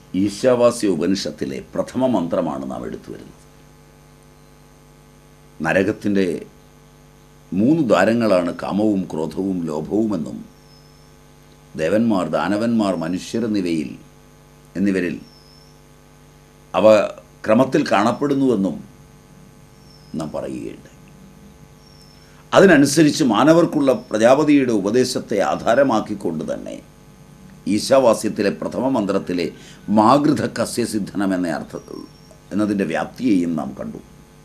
ഈശാവാസ്യ ഉപനിഷത്തിലെ പ്രഥമ മന്ത്രമാണ് നാം എടുത്തു വരുന്നത്. നരകത്തിൻ്റെ 3 ദ്വാരങ്ങളാണ് കാമവും ക്രോധവും ലോഭവുമെന്നും ദേവന്മാർ, ദാനവന്മാർ, മനുഷ്യർ എന്നിവരിൽ അവ ക്രമത്തിൽ കാണപ്പെടുന്നുവെന്നും നാം പറയുകയുണ്ട്. അതിനനുസരിച്ച് മാനവർക്കുള്ള പ്രജാപതിയുടെ ഉപദേശത്തെ ആധാരമാക്കിക്കൊണ്ട് തന്നെ ഈശാവാസ്യത്തിലെ പ്രഥമ മന്ത്രത്തിലെ മാഗൃധ കസ്യസിദ്ധനം എന്നതിൻ്റെ വ്യാപ്തിയെയും നാം കണ്ടു.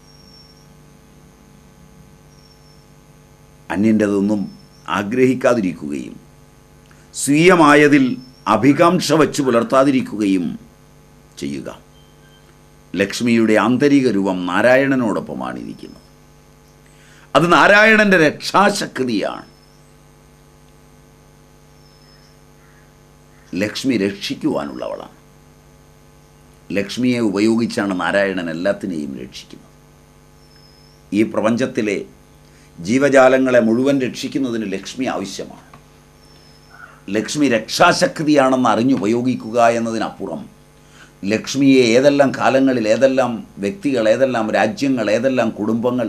അന്യൻ്റെതൊന്നും ആഗ്രഹിക്കാതിരിക്കുകയും സ്വീയമായതിൽ അഭികാംക്ഷ വച്ചു പുലർത്താതിരിക്കുകയും ചെയ്യുക. ലക്ഷ്മിയുടെ ആന്തരിക രൂപം നാരായണനോടൊപ്പമാണ് ഇരിക്കുന്നത്. അത് നാരായണൻ്റെ രക്ഷാശക്തിയാണ്. ലക്ഷ്മി രക്ഷിക്കുവാനുള്ളവളാണ്. ലക്ഷ്മിയെ ഉപയോഗിച്ചാണ് നാരായണൻ എല്ലാത്തിനെയും രക്ഷിക്കുന്നത്. ഈ പ്രപഞ്ചത്തിലെ ജീവജാലങ്ങളെ മുഴുവൻ രക്ഷിക്കുന്നതിന് ലക്ഷ്മി ആവശ്യമാണ്. ലക്ഷ്മി രക്ഷാശക്തിയാണെന്ന് അറിഞ്ഞുപയോഗിക്കുക എന്നതിനപ്പുറം ലക്ഷ്മിയെ ഏതെല്ലാം കാലങ്ങളിൽ, ഏതെല്ലാം വ്യക്തികൾ, ഏതെല്ലാം രാജ്യങ്ങൾ, ഏതെല്ലാം കുടുംബങ്ങൾ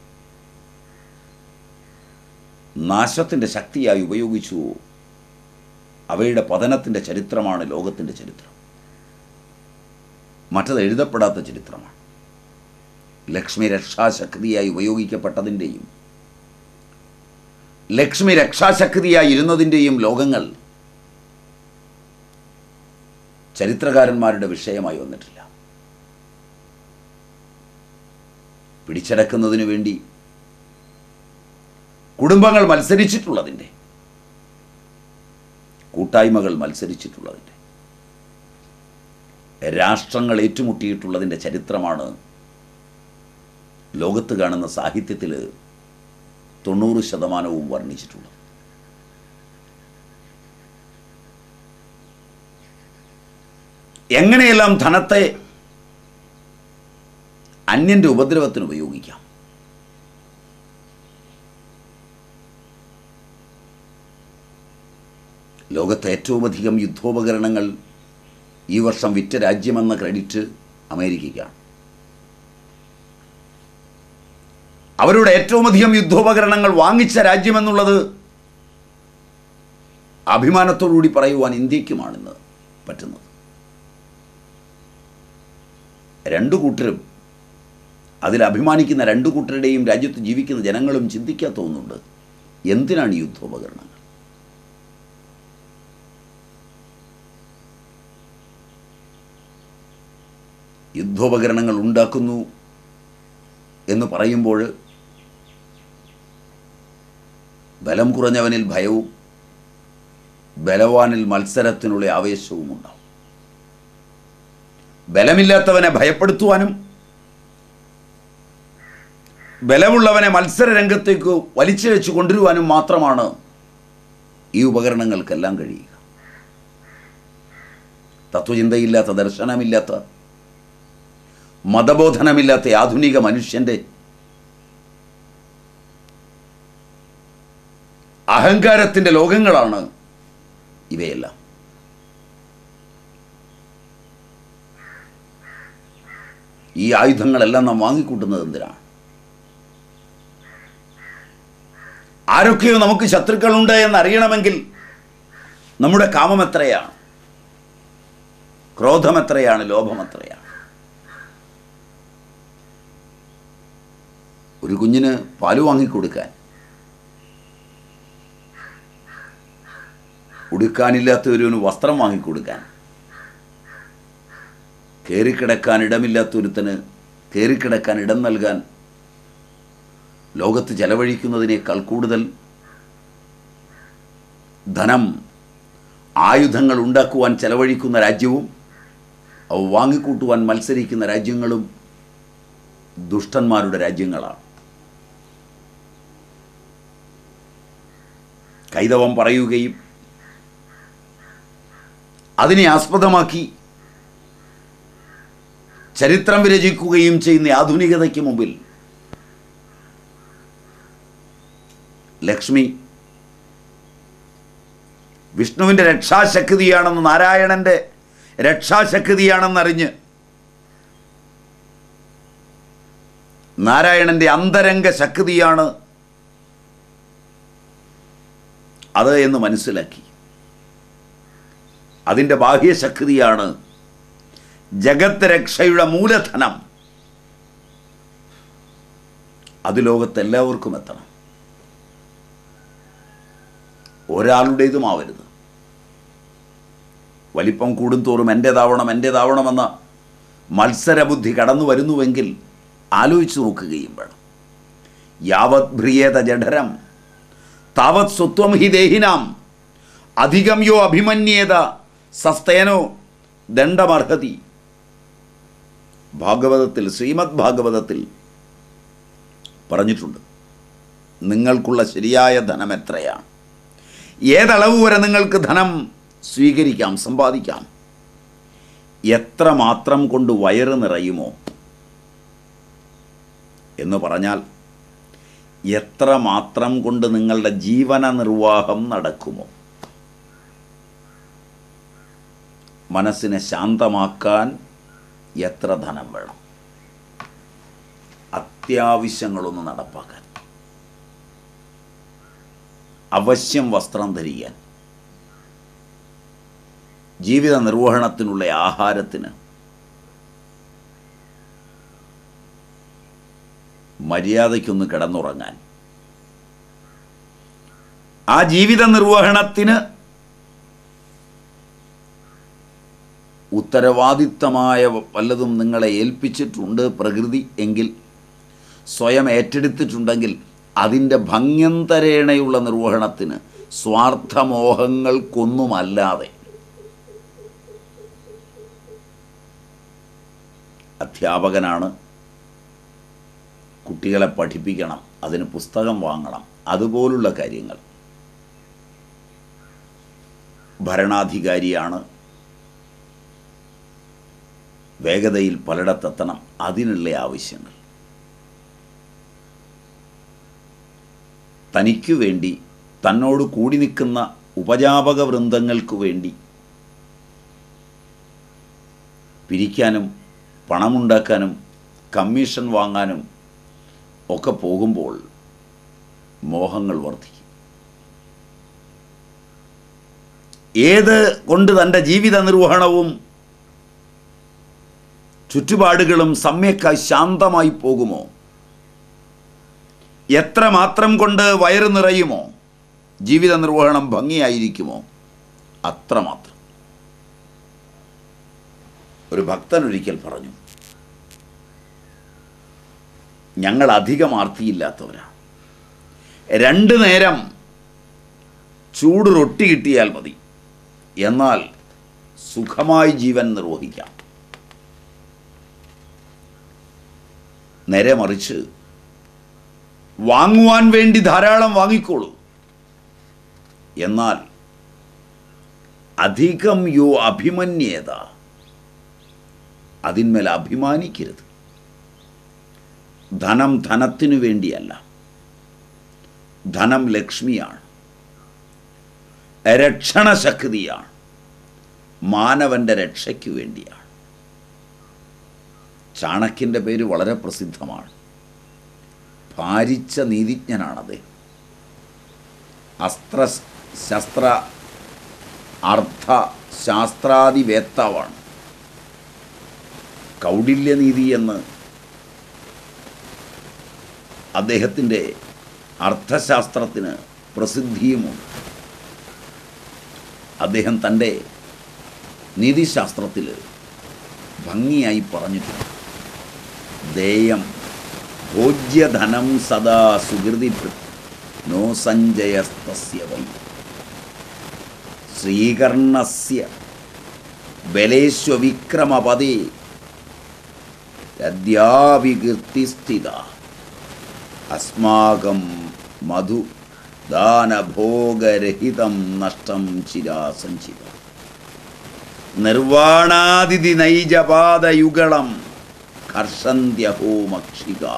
നാശത്തിൻ്റെ ശക്തിയായി ഉപയോഗിച്ചു, അവയുടെ പതനത്തിൻ്റെ ചരിത്രമാണ് ലോകത്തിൻ്റെ ചരിത്രം. മറ്റത് എഴുതപ്പെടാത്ത ചരിത്രമാണ്. ലക്ഷ്മി രക്ഷാശക്തിയായി ഉപയോഗിക്കപ്പെട്ടതിൻ്റെയും ലക്ഷ്മി രക്ഷാശക്തിയായി ഇരുന്നതിൻ്റെയും ലോകങ്ങൾ ചരിത്രകാരന്മാരുടെ വിഷയമായി വന്നിട്ടില്ല. പിടിച്ചടക്കുന്നതിനു വേണ്ടി കുടുംബങ്ങൾ മത്സരിച്ചിട്ടുള്ളതിൻ്റെ, കൂട്ടായ്മകൾ മത്സരിച്ചിട്ടുള്ളതിൻ്റെ, രാഷ്ട്രങ്ങൾ ഏറ്റുമുട്ടിയിട്ടുള്ളതിൻ്റെ ചരിത്രമാണ് ലോകത്ത് കാണുന്ന സാഹിത്യത്തിൽ 90% വർണ്ണിച്ചിട്ടുള്ളത്. എങ്ങനെയെല്ലാം ധനത്തെ അന്യൻ്റെ ഉപദ്രവത്തിന് ഉപയോഗിക്കാം. ലോകത്തെ ഏറ്റവും അധികം യുദ്ധോപകരണങ്ങൾ ഈ വർഷം വിറ്റ രാജ്യമെന്ന ക്രെഡിറ്റ് അമേരിക്കയ്ക്കാണ്. അവരുടെ ഏറ്റവും അധികം യുദ്ധോപകരണങ്ങൾ വാങ്ങിച്ച രാജ്യമെന്നുള്ളത് അഭിമാനത്തോടുകൂടി പറയുവാൻ ഇന്ത്യക്കുമാണിന്ന് പറ്റുന്നത്. രണ്ടു കൂട്ടരും, അതിൽ അഭിമാനിക്കുന്ന രണ്ടു കൂട്ടരുടെയും രാജ്യത്ത് ജീവിക്കുന്ന ജനങ്ങളും ചിന്തിക്കാൻ തോന്നുന്നുണ്ട്, എന്തിനാണ് ഈ യുദ്ധോപകരണങ്ങൾ? യുദ്ധോപകരണങ്ങൾ ഉണ്ടാക്കുന്നു എന്ന് പറയുമ്പോൾ ബലം കുറഞ്ഞവനിൽ ഭയവും ബലവാനിൽ മത്സരത്തിനുള്ള ആവേശവും ഉണ്ടാവും. ബലമില്ലാത്തവനെ ഭയപ്പെടുത്തുവാനും ബലമുള്ളവനെ മത്സര രംഗത്തേക്ക് വലിച്ചിഴച്ചു കൊണ്ടുവരുവാനും മാത്രമാണ് ഈ ഉപകരണങ്ങൾക്കെല്ലാം കഴിയുക. തത്വചിന്തയില്ലാത്ത, ദർശനമില്ലാത്ത, മതബോധനമില്ലാത്ത ആധുനിക മനുഷ്യൻ്റെ അഹങ്കാരത്തിൻ്റെ ലോകങ്ങളാണ് ഇവയെല്ലാം. ഈ ആയുധങ്ങളെല്ലാം നാം വാങ്ങിക്കൂട്ടുന്നത് എന്തിനാണ്? ആരൊക്കെയോ നമുക്ക് ശത്രുക്കളുണ്ട് എന്നറിയണമെങ്കിൽ നമ്മുടെ കാമം എത്രയാണ്, ക്രോധം എത്രയാണ്, ലോഭം എത്രയാണ്? ഒരു കുഞ്ഞിന് പാല് വാങ്ങിക്കൊടുക്കാൻ, ഉടുക്കാനില്ലാത്ത ഒരുവന് വസ്ത്രം വാങ്ങിക്കൊടുക്കാൻ, കയറിക്കിടക്കാൻ ഇടമില്ലാത്തൊരുത്തന് കയറിക്കിടക്കാൻ ഇടം നൽകാൻ ലോകത്ത് ചെലവഴിക്കുന്നതിനേക്കാൾ കൂടുതൽ ധനം ആയുധങ്ങൾ ഉണ്ടാക്കുവാൻ ചെലവഴിക്കുന്ന രാജ്യവും അവ വാങ്ങിക്കൂട്ടുവാൻ മത്സരിക്കുന്ന രാജ്യങ്ങളും ദുഷ്ടന്മാരുടെ രാജ്യങ്ങളാണ്. കൈതവം പറയുകയും അതിനെ ആസ്പദമാക്കി ചരിത്രം വിരചിക്കുകയും ചെയ്യുന്ന ആധുനികതയ്ക്ക് മുമ്പിൽ ലക്ഷ്മി വിഷ്ണുവിൻ്റെ രക്ഷാശക്തിയാണെന്ന് നാരായണൻ്റെ രക്ഷാശക്തിയാണെന്നറിഞ്ഞ് നാരായണൻ്റെ അന്തരംഗ ശക്തിയാണ് അത് എന്ന് മനസ്സിലാക്കി. അതിൻ്റെ ബാഹ്യശക്തിയാണ് ജഗത്ത് രക്ഷയുടെ മൂലധനം. അത് ലോകത്തെല്ലാവർക്കും എത്തണം. ഒരാളുടേതുമാവരുത്. വലിപ്പം കൂടുന്തോറും എൻ്റേതാവണമെന്ന മത്സരബുദ്ധി കടന്നു വരുന്നുവെങ്കിൽ ആലോചിച്ച് നോക്കുകയും വേണം. യാവത് ഭ്രിയേത ജഠരം താവത് സ്വത്വം ഹി ദേഹിനാം അധികം യോ അഭിമന്യേത സസ്തേനോ ദണ്ഡമർഹതി. ഭാഗവതത്തിൽ, ശ്രീമദ് ഭാഗവതത്തിൽ പറഞ്ഞിട്ടുണ്ട്, നിങ്ങൾക്കുള്ള ശരിയായ ധനം എത്രയാണ്, ഏതളവ് വരെ നിങ്ങൾക്ക് ധനം സ്വീകരിക്കാം, സമ്പാദിക്കാം, എത്ര മാത്രം കൊണ്ട് വയറ് നിറയുമോ എന്ന് പറഞ്ഞാൽ എത്ര മാത്രം കൊണ്ട് നിങ്ങളുടെ ജീവന നിർവാഹം നടക്കുമോ. മനസ്സിനെ ശാന്തമാക്കാൻ എത്ര ധനം വേണം, അത്യാവശ്യങ്ങളൊന്ന് നടപ്പാക്കാൻ, അവശ്യം വസ്ത്രം ധരിക്കാൻ, ജീവിത നിർവഹണത്തിനുള്ള ആഹാരത്തിന്, മര്യാദയ്ക്കൊന്ന് കിടന്നുറങ്ങാൻ, ആ ജീവിത നിർവഹണത്തിന് ഉത്തരവാദിത്തമായ വല്ലതും നിങ്ങളെ ഏൽപ്പിച്ചിട്ടുണ്ട് പ്രകൃതി എങ്കിൽ, സ്വയം ഏറ്റെടുത്തിട്ടുണ്ടെങ്കിൽ അതിൻ്റെ ഭംഗ്യന്തരേണയുള്ള നിർവഹണത്തിന് സ്വാർത്ഥമോഹങ്ങൾക്കൊന്നുമല്ലാതെ. അധ്യാപകനാണ്, കുട്ടികളെ പഠിപ്പിക്കണം, അതിന് പുസ്തകം വാങ്ങണം, അതുപോലുള്ള കാര്യങ്ങൾ. ഭരണാധികാരിയാണ്, വേഗതയിൽ പലയിടത്തെത്തണം, അതിനുള്ള ആവശ്യങ്ങൾ. തനിക്കു വേണ്ടി, തന്നോട് കൂടി നിൽക്കുന്ന ഉപജാപക വൃന്ദങ്ങൾക്കു വേണ്ടി പിരിക്കാനും പണമുണ്ടാക്കാനും കമ്മീഷൻ വാങ്ങാനും ഒക്കെ പോകുമ്പോൾ മോഹങ്ങൾ വർദ്ധിക്കും. ഏത് കൊണ്ട് തൻ്റെ ജീവിത നിർവഹണവും ചുറ്റുപാടുകളും സമ്യക്കായി ശാന്തമായി പോകുമോ, എത്ര മാത്രം കൊണ്ട് വയറ് നിറയുമോ, ജീവിത നിർവഹണം ഭംഗിയായിരിക്കുമോ, അത്രമാത്രം. ഒരു ഭക്തൻ ഒരിക്കൽ പറഞ്ഞു, ഞങ്ങൾ അധികം ആർത്തിയില്ലാത്തവരാണ്, 2 നേരം ചൂട് റൊട്ടി കിട്ടിയാൽ മതി, എന്നാൽ സുഖമായി ജീവൻ നിർവഹിക്കാം. നേരെ മറിച്ച് വാങ്ങുവാൻ വേണ്ടി ധാരാളം വാങ്ങിക്കോളൂ, എന്നാൽ അധികം യോ അഭിമന്യേത, അതിന്മേൽ അഭിമാനിക്കരുത്. ധനം ധനത്തിനു വേണ്ടിയല്ല, ധനം ലക്ഷ്മിയാണ്, രക്ഷണശക്തിയാണ്, മാനവൻ്റെ രക്ഷയ്ക്ക് വേണ്ടിയാണ്. ചാണക്യൻ്റെ പേര് വളരെ പ്രസിദ്ധമാണ്. ഭാരിച്ച നീതിജ്ഞനാണത്. ശസ്ത്ര അർത്ഥ ശാസ്ത്രാദിവേത്താവാണ്. കൗടില്യനീതി എന്ന് അദ്ദേഹത്തിൻ്റെ അർത്ഥശാസ്ത്രത്തിന് പ്രസിദ്ധിയുമുണ്ട്. അദ്ദേഹം തൻ്റെ നീതിശാസ്ത്രത്തിൽ ഭംഗിയായി പറഞ്ഞിട്ടുണ്ട്, ദേയം ഭോജ്യധനം സദാ സുഹൃതിഭൃത് നോ സഞ്ജയസ്തസ്യ വൈ. ശ്രീകർണസ്യ ബലേശ്വവിക്രമപദേ യദ്യാവികീർത്തിസ്ഥിത അസ്മാകം മധു ദാനഭോഗരഹിതം നഷ്ടം ചിരാസഞ്ചിത. നിർവാണാദിതി നൈജപാദയുഗളം കർഷന്ത്യഹോ മക്ഷികാ.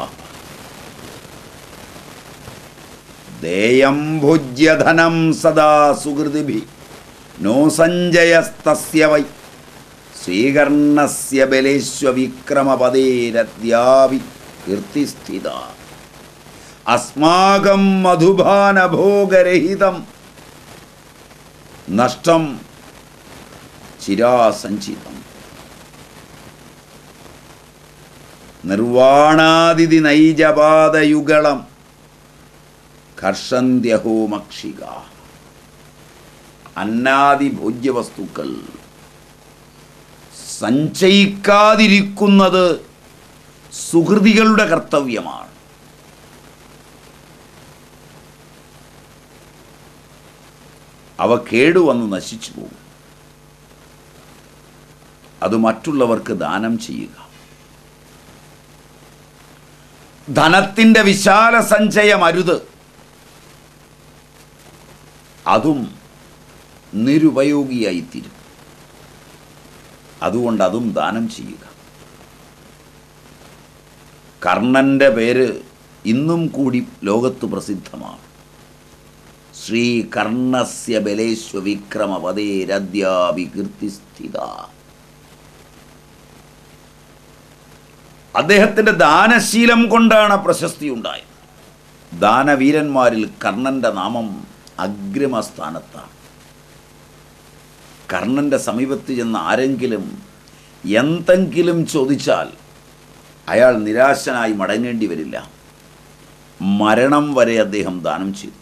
ദേയം ഭോജ്യധനം സദാ സുഹൃതിഭി നോ സഞ്ജയസ്തസ്യ വൈ. ശ്രീകർണസ്യ ബലേശ്വവിക്രമപദേരദ്യാവി കീർത്തിസ്ഥിത അസ്മാകം മധുപാനഭോഗരഹിതം നഷ്ടം ചിരാസഞ്ചിതം നിർവാണാദിതി നൈജപാദയുഗളം കർഷന്ത്യഹോമക്ഷിക. അന്നാദി ഭോജ്യവസ്തുക്കൾ സഞ്ചയിക്കാതിരിക്കുന്നത് സുഹൃതികളുടെ കർത്തവ്യമാണ്. അവ കേടുവന്ന് നശിച്ചു പോകും. അത് മറ്റുള്ളവർക്ക് ദാനം ചെയ്യുക. ധനത്തിൻ്റെ വിശാല സഞ്ചയമരുത്. അതും നിരുപയോഗിയായിത്തീരും. അതുകൊണ്ട് അതും ദാനം ചെയ്യുക. കർണൻ്റെ പേര് ഇന്നും കൂടി ലോകത്ത് പ്രസിദ്ധമാണ്. ശ്രീ കർണസ്യ ബലേശ്വവിക്രമപദേരദ്യാവി കീർത്തിസ്ഥിത. അദ്ദേഹത്തിൻ്റെ ദാനശീലം കൊണ്ടാണ് പ്രശസ്തി ഉണ്ടായത്. ദാനവീരന്മാരിൽ കർണൻ്റെ നാമം അഗ്രമസ്ഥാനത്താണ്. കർണൻ്റെ സമീപത്ത് ചെന്ന് ആരെങ്കിലും എന്തെങ്കിലും ചോദിച്ചാൽ അയാൾ നിരാശനായി മടങ്ങേണ്ടി വരില്ല. മരണം വരെ അദ്ദേഹം ദാനം ചെയ്തു.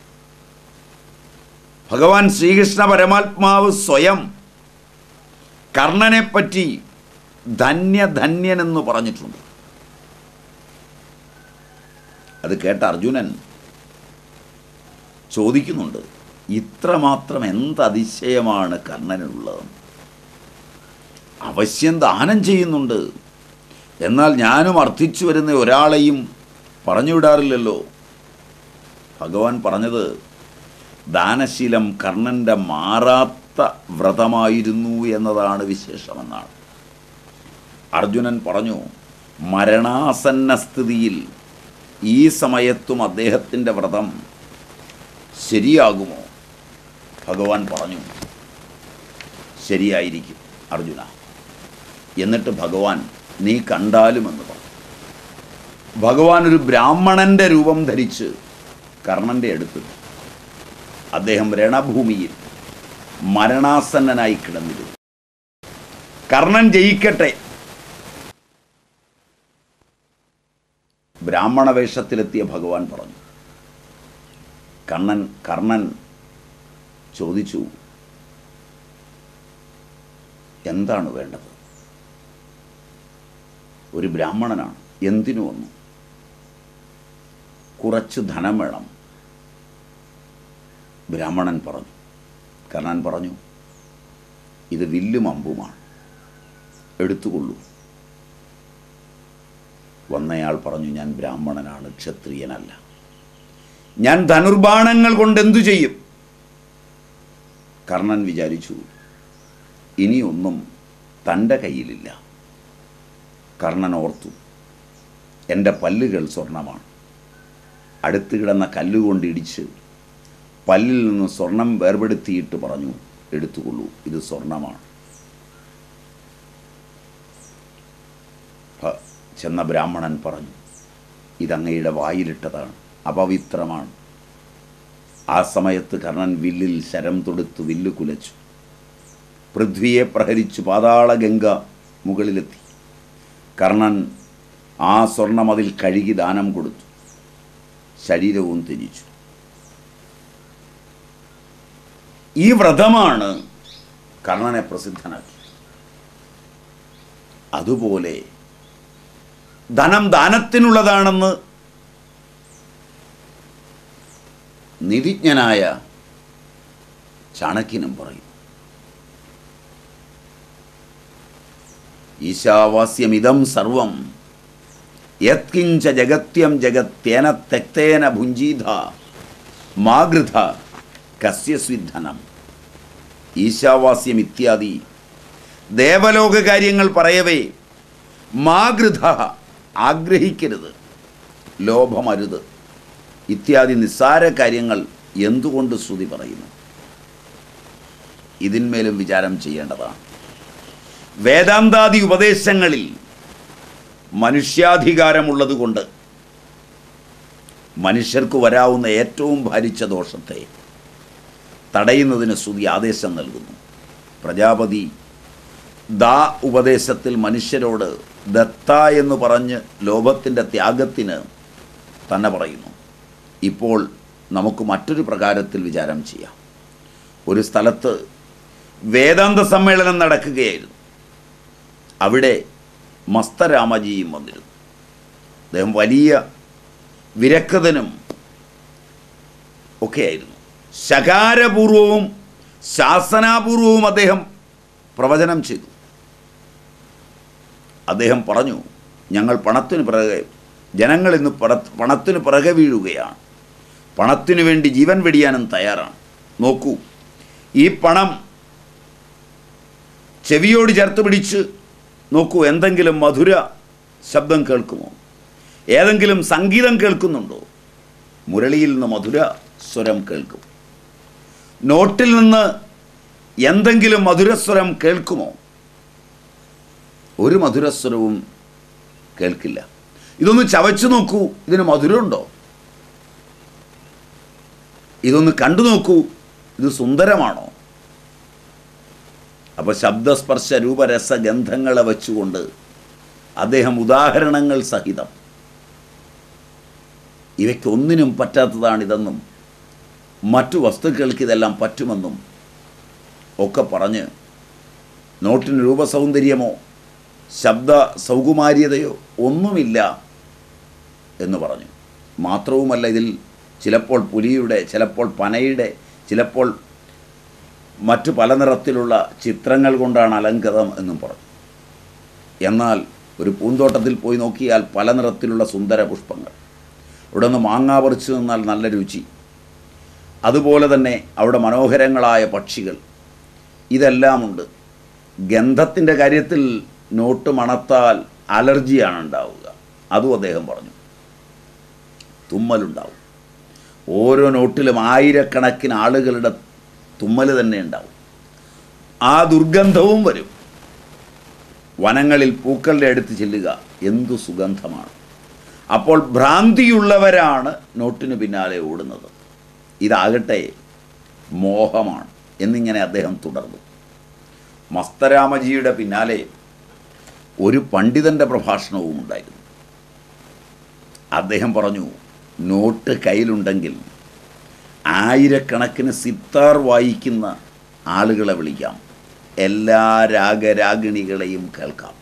ഭഗവാൻ ശ്രീകൃഷ്ണ പരമാത്മാവ് സ്വയം കർണനെപ്പറ്റി ധന്യധന്യനെന്ന് പറഞ്ഞിട്ടുണ്ട്. അത് കേട്ട അർജുനൻ ചോദിക്കുന്നുണ്ട്, ഇത്രമാത്രം എന്ത് അതിശയമാണ് കർണനുള്ളത്? അവശ്യം ദാനം ചെയ്യുന്നുണ്ട്, എന്നാൽ ഞാനും അർത്ഥിച്ചു വരുന്ന ഒരാളെയും പറഞ്ഞു വിടാറില്ലല്ലോ. ഭഗവാൻ പറഞ്ഞത് ദാനശീലം കർണൻ്റെ മാറാത്ത വ്രതമായിരുന്നു എന്നതാണ് വിശേഷമെന്നാണ്. അർജുനൻ പറഞ്ഞു, മരണാസന്ന സ്ഥിതിയിൽ ഈ സമയത്തും അദ്ദേഹത്തിൻ്റെ വ്രതം ശരിയാകുമോ? ഭഗവാൻ പറഞ്ഞു, ശരിയായിരിക്കും അർജുന. എന്നിട്ട് ഭഗവാൻ നീ കണ്ടാലുമെന്ന് പറഞ്ഞു. ഭഗവാൻ ഒരു ബ്രാഹ്മണൻ്റെ രൂപം ധരിച്ച് കർണൻ്റെ അടുത്ത് അദ്ദേഹം രണഭൂമിയിൽ മരണാസന്നനായി കിടന്നിരുന്നു. കർണൻ ജയിക്കട്ടെ. ബ്രാഹ്മണ വേഷത്തിലെത്തിയ ഭഗവാൻ പറഞ്ഞു. കർണൻ ചോദിച്ചു, എന്താണ് വേണ്ടത്? ഒരു ബ്രാഹ്മണനാണ്, എന്തിനു വന്നു? കുറച്ച് ധനം വേണം. ബ്രാഹ്മണൻ പറഞ്ഞു. കർണൻ പറഞ്ഞു, ഇത് വില്ലും അമ്പുമാണ്, എടുത്തുകൊള്ളൂ. വന്നയാൾ പറഞ്ഞു, ഞാൻ ബ്രാഹ്മണനാണ്, ക്ഷത്രിയനല്ല. ഞാൻ ധനുർബാണങ്ങൾ കൊണ്ട് എന്തു ചെയ്യും? കർണൻ വിചാരിച്ചു, ഇനിയൊന്നും തൻ്റെ കയ്യിലില്ല. കർണൻ ഓർത്തു, എൻ്റെ പല്ലുകൾ സ്വർണമാണ്. അടുത്ത് കിടന്ന കല്ലുകൊണ്ട് ഇടിച്ച് പല്ലിൽ നിന്ന് സ്വർണം വേർപെടുത്തിയിട്ട് പറഞ്ഞു, എടുത്തുകൊള്ളൂ, ഇത് സ്വർണമാണ്. ചെന്ന ബ്രാഹ്മണൻ പറഞ്ഞു, ഇതങ്ങയുടെ വായിലിട്ടതാണ്, അപവിത്രമാണ്. ആ സമയത്ത് കർണൻ വില്ലിൽ ശരം തൊടുത്ത് വില്ല് കുലച്ചു. പൃഥ്വിയെ പ്രഹരിച്ചു പാതാള ഗംഗ മുകളിലെത്തി. കർണൻ ആ സ്വർണം അതിൽ കഴുകി ദാനം കൊടുത്തു. ശരീരവും ത്യജിച്ചു. ഈ വ്രതമാണ് കർണനെ പ്രസിദ്ധനാക്കി. അതുപോലെ ധനം ദാനത്തിനുള്ളതാണെന്ന് നിതിജ്ഞനായ ചാണക്യനും പറയും. ഈശാവാസ്യമിതം സർവം യത്കിഞ്ച ജഗത്യം ജഗത്തേന തെക്തേന ഭുഞ്ജീധ മാഗൃധ കസ്യസ്വിധനം. ഈശാവാസ്യം ഇത്യാദി ദേവലോക കാര്യങ്ങൾ പറയവേ മാഗൃധ ആഗ്രഹിക്കരുത്, ലോഭമരുത് ഇത്യാദി നിസ്സാര കാര്യങ്ങൾ എന്തുകൊണ്ട് ശ്രുതി പറയുന്നു? ഇതിന്മേലും വിചാരം ചെയ്യേണ്ടതാണ്. വേദാന്താദി ഉപദേശങ്ങളിൽ മനുഷ്യാധികാരമുള്ളതുകൊണ്ട് മനുഷ്യർക്ക് വരാവുന്ന ഏറ്റവും ഭാരിച്ച ദോഷത്തെ തടയുന്നതിന് ശ്രുതി ആദേശം നൽകുന്നു. പ്രജാപതി ദാ ഉപദേശത്തിൽ മനുഷ്യരോട് ദത്ത എന്ന് പറഞ്ഞ് ലോഭത്തിൻ്റെ ത്യാഗത്തിന് തന്നെ പറയുന്നു. ഇപ്പോൾ നമുക്ക് മറ്റൊരു പ്രകാരത്തിൽ വിചാരം ചെയ്യാം. ഒരു സ്ഥലത്ത് വേദാന്ത സമ്മേളനം നടക്കുകയായിരുന്നു. അവിടെ മസ്തരാമജിയും വന്നിരുന്നു. അദ്ദേഹം വലിയ വിരക്തനും ഒക്കെയായിരുന്നു. ശകാരപൂർവവും ശാസനാപൂർവവും അദ്ദേഹം പ്രവചനം ചെയ്തു. അദ്ദേഹം പറഞ്ഞു, ഞങ്ങൾ പണത്തിന് പിറകെ, ജനങ്ങൾ ഇന്ന് പണത്തിന് പിറകെ വീഴുകയാണ്, പണത്തിനു വേണ്ടി ജീവൻ വെടിയാനും തയ്യാറാണ്. നോക്കൂ, ഈ പണം ചെവിയോട് ചേർത്ത് പിടിച്ച് നോക്കൂ, എന്തെങ്കിലും മധുര ശബ്ദം കേൾക്കുമോ? ഏതെങ്കിലും സംഗീതം കേൾക്കുന്നുണ്ടോ? മുരളിയിൽ നിന്ന് മധുര സ്വരം കേൾക്കും. നോട്ടിൽ നിന്ന് എന്തെങ്കിലും മധുരസ്വരം കേൾക്കുമോ? ഒരു മധുരസ്വരവും കേൾക്കില്ല. ഇതൊന്ന് ചവച്ചു നോക്കൂ, ഇതിന് മധുരമുണ്ടോ? ഇതൊന്ന് കണ്ടു നോക്കൂ, ഇത് സുന്ദരമാണോ? അപ്പോൾ ശബ്ദസ്പർശ രൂപരസ ഗന്ധങ്ങളെ വച്ചുകൊണ്ട് അദ്ദേഹം ഉദാഹരണങ്ങൾ സഹിതം ഇവയ്ക്കൊന്നിനും പറ്റാത്തതാണിതെന്നും മറ്റു വസ്തുക്കൾക്ക് ഇതെല്ലാം പറ്റുമെന്നും ഒക്കെ പറഞ്ഞ് നോട്ടിന് രൂപസൗന്ദര്യമോ ശബ്ദ സൗകുമാര്യതയോ ഒന്നുമില്ല എന്ന് പറഞ്ഞു. മാത്രവുമല്ല, ഇതിൽ ചിലപ്പോൾ പുലിയുടെ, ചിലപ്പോൾ പനയുടെ, ചിലപ്പോൾ മറ്റു പല നിറത്തിലുള്ള ചിത്രങ്ങൾ കൊണ്ടാണ് അലങ്കൃതം എന്നും പറഞ്ഞു. എന്നാൽ ഒരു പൂന്തോട്ടത്തിൽ പോയി നോക്കിയാൽ പല നിറത്തിലുള്ള സുന്ദര പുഷ്പങ്ങൾ, അവിടെ നിന്ന് മാങ്ങ പറിച്ചു നിന്നാൽ നല്ല രുചി, അതുപോലെ തന്നെ അവിടെ മനോഹരങ്ങളായ പക്ഷികൾ, ഇതെല്ലാമുണ്ട്. ഗന്ധത്തിൻ്റെ കാര്യത്തിൽ നോട്ട് മണത്താൽ അലർജിയാണ് ഉണ്ടാവുക, അതും അദ്ദേഹം പറഞ്ഞു. തുമ്മലുണ്ടാവും. ഓരോ നോട്ടിലും ആയിരക്കണക്കിന് ആളുകളുടെ തുമ്മൽ തന്നെ ഉണ്ടാവും. ആ ദുർഗന്ധവും വരും. വനങ്ങളിൽ പൂക്കളുടെ അടുത്ത് ചെല്ലുക, എന്തു സുഗന്ധമാണ്. അപ്പോൾ ഭ്രാന്തിയുള്ളവരാണ് നോട്ടിന് പിന്നാലെ ഓടുന്നത്. ഇതാകട്ടെ മോഹമാണ് എന്നിങ്ങനെ അദ്ദേഹം തുടർന്നു. മസ്തരാമജിയുടെ പിന്നാലെ ഒരു പണ്ഡിതൻ്റെ പ്രഭാഷണവും ഉണ്ടായിരുന്നു. അദ്ദേഹം പറഞ്ഞു, നോട്ട് കയ്യിലുണ്ടെങ്കിൽ ആയിരക്കണക്കിന് സിത്താർ വായിക്കുന്ന ആളുകളെ വിളിക്കാം, എല്ലാ രാഗരാഗിണികളെയും കേൾക്കാം.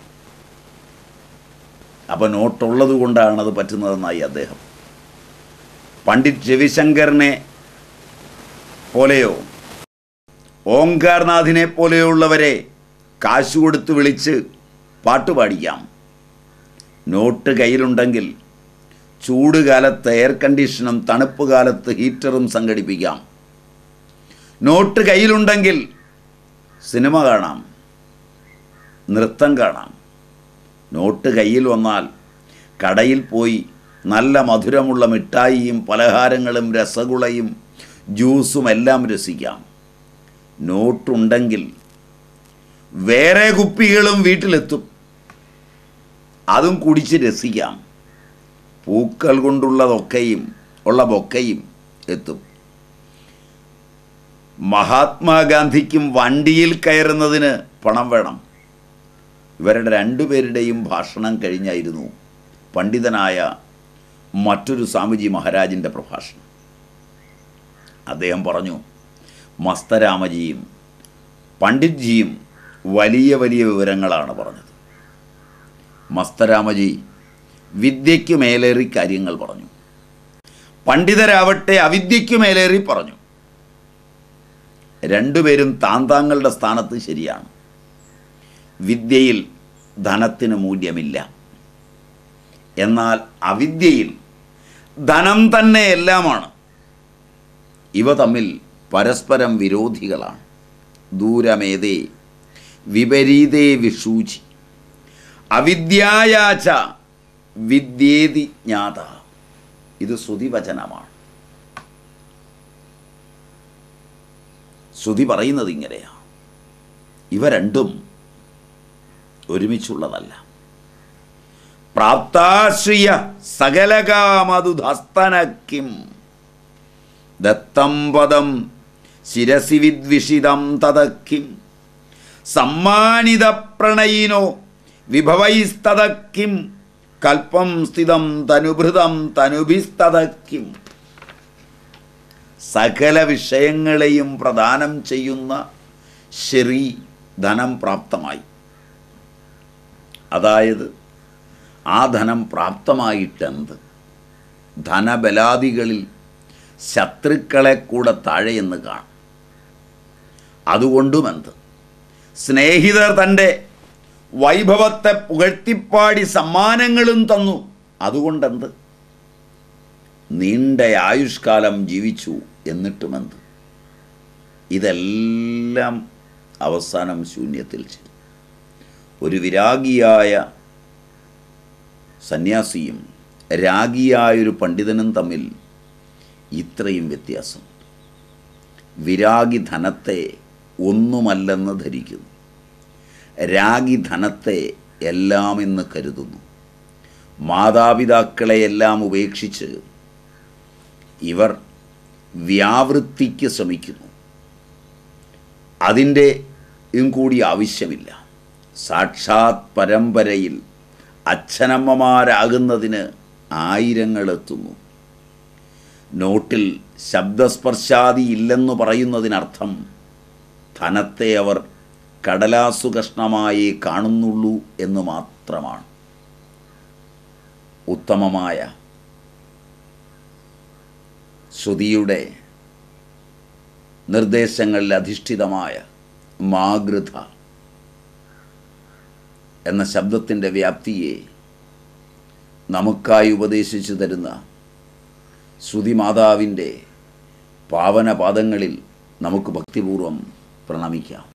അപ്പോൾ നോട്ടുള്ളത് കൊണ്ടാണ് അത് പറ്റുന്നതെന്നായി അദ്ദേഹം. പണ്ഡിറ്റ് രവിശങ്കറിനെ പോലെയോ ഓംകാർനാഥിനെ പോലെയുള്ളവരെ കാശ് കൊടുത്ത് വിളിച്ച് പാട്ടുപാടിക്കാം. നോട്ട് കയ്യിലുണ്ടെങ്കിൽ ചൂട് കാലത്ത് എയർ കണ്ടീഷനും തണുപ്പ് കാലത്ത് ഹീറ്ററും സംഘടിപ്പിക്കാം. നോട്ട് കയ്യിലുണ്ടെങ്കിൽ സിനിമ കാണാം, നൃത്തം കാണാം. നോട്ട് കയ്യിൽ വന്നാൽ കടയിൽ പോയി നല്ല മധുരമുള്ള മിഠായിയും പലഹാരങ്ങളും രസഗുളയും ജ്യൂസും എല്ലാം രസിക്കാം. നോട്ടുണ്ടെങ്കിൽ വേറെ കുപ്പികളും വീട്ടിലെത്തും, അതും കുടിച്ച് രസിക്കാം. പൂക്കൾ കൊണ്ടുള്ളതൊക്കെയും ബൊക്കയും എത്തും. മഹാത്മാഗാന്ധിക്കും വണ്ടിയിൽ കയറുന്നതിന് പണം വേണം. ഇവരുടെ രണ്ടുപേരുടെയും ഭാഷണം കഴിഞ്ഞായിരുന്നു പണ്ഡിതനായ മറ്റൊരു സ്വാമിജി മഹാരാജിൻ്റെ പ്രഭാഷണം. അദ്ദേഹം പറഞ്ഞു, മസ്തരാമജിയും പണ്ഡിറ്റ്ജിയും വലിയ വലിയ വിവരങ്ങളാണ് പറഞ്ഞത്. മസ്തരാമജി വിദ്യയ്ക്ക് മേലേറി കാര്യങ്ങൾ പറഞ്ഞു, പണ്ഡിതരാവട്ടെ അവിദ്യയ്ക്ക് മേലേറി പറഞ്ഞു. രണ്ടുപേരും താന്താങ്ങളുടെ സ്ഥാനത്ത് ശരിയാണ്. വിദ്യയിൽ ധനത്തിന് മൂല്യമില്ല, എന്നാൽ അവിദ്യയിൽ ധനം തന്നെ എല്ലാമാണ്. ഇവ തമ്മിൽ പരസ്പരം വിരോധികളാണ്. ദൂരമേതേ വിപരീതേ വിഷൂചി അവിദ്യായാച വിദ്യേതി ജ്ഞാത. ഇത് ശ്രുതിവചനമാണ്. ശ്രുതി പറയുന്നത് ഇങ്ങനെയാണ്. ഇവ രണ്ടും ഒരുമിച്ചുള്ളതല്ല. പ്രാപ്താശ്രിയ സകലകാമതുധസ്തനക്കിം ദത്തം പദം ശിരസി വിദ്വിഷിതം തദക്കിം സമ്മാനിത പ്രണയിനോ വിഭവൈസ്തദക്കിം കൽപ്പം സ്ഥിതം തനുഭൃതം തനുഭിസ്തദക്കിം. സകല വിഷയങ്ങളെയും പ്രദാനം ചെയ്യുന്ന ശരീ ധനം പ്രാപ്തമായി. അതായത് ആ ധനം പ്രാപ്തമായിട്ടെന്ത്? ധനബലാദികളിൽ ശത്രുക്കളെ കൂടെ താഴെയെന്ന് കാണും. അതുകൊണ്ടുമെന്ത്? സ്നേഹിതർ തൻ്റെ വൈഭവത്തെ പുകഴ്ത്തിപ്പാടി സമ്മാനങ്ങളും തന്നു. അതുകൊണ്ടെന്ത്? നീണ്ട ആയുഷ്കാലം ജീവിച്ചു. എന്നിട്ടുമെന്ത്? ഇതെല്ലാം അവസാനം ശൂന്യത്തിൽ ചെന്നു. ഒരു വിരാഗിയായ സന്യാസിയും രാഗിയായൊരു പണ്ഡിതനും തമ്മിൽ ഇത്രയും വ്യത്യാസമുണ്ട്. വിരാഗി ധനത്തെ ഒന്നുമല്ലെന്ന് ധരിക്കുന്നു. രാഗി ധനത്തെ എല്ലാമെന്ന് കരുതുന്നു. മാതാപിതാക്കളെയെല്ലാം ഉപേക്ഷിച്ച് ഇവർ വ്യാവൃത്തിക്ക് ശ്രമിക്കുന്നു. അതിൻ്റെയും കൂടി ആവശ്യമില്ല. സാക്ഷാത് പരമ്പരയിൽ അച്ഛനമ്മമാരാകുന്നതിന് ആയിരങ്ങളെത്തുന്നു. നോട്ടിൽ ശബ്ദസ്പർശാദി ഇല്ലെന്ന് പറയുന്നതിനർത്ഥം ധനത്തെ അവർ കടലാസു കഷ്ണമായി കാണുന്നുള്ളൂ എന്ന് മാത്രമാണ്. ഉത്തമമായ ശ്രുതിയുടെ നിർദ്ദേശങ്ങളിൽ അധിഷ്ഠിതമായ മാഗൃത എന്ന ശബ്ദത്തിൻ്റെ വ്യാപ്തിയെ നമുക്കായി ഉപദേശിച്ചു തരുന്ന ശ്രുതിമാതാവിൻ്റെ പാവനപാദങ്ങളിൽ നമുക്ക് ഭക്തിപൂർവം പ്രണമിക്കാം.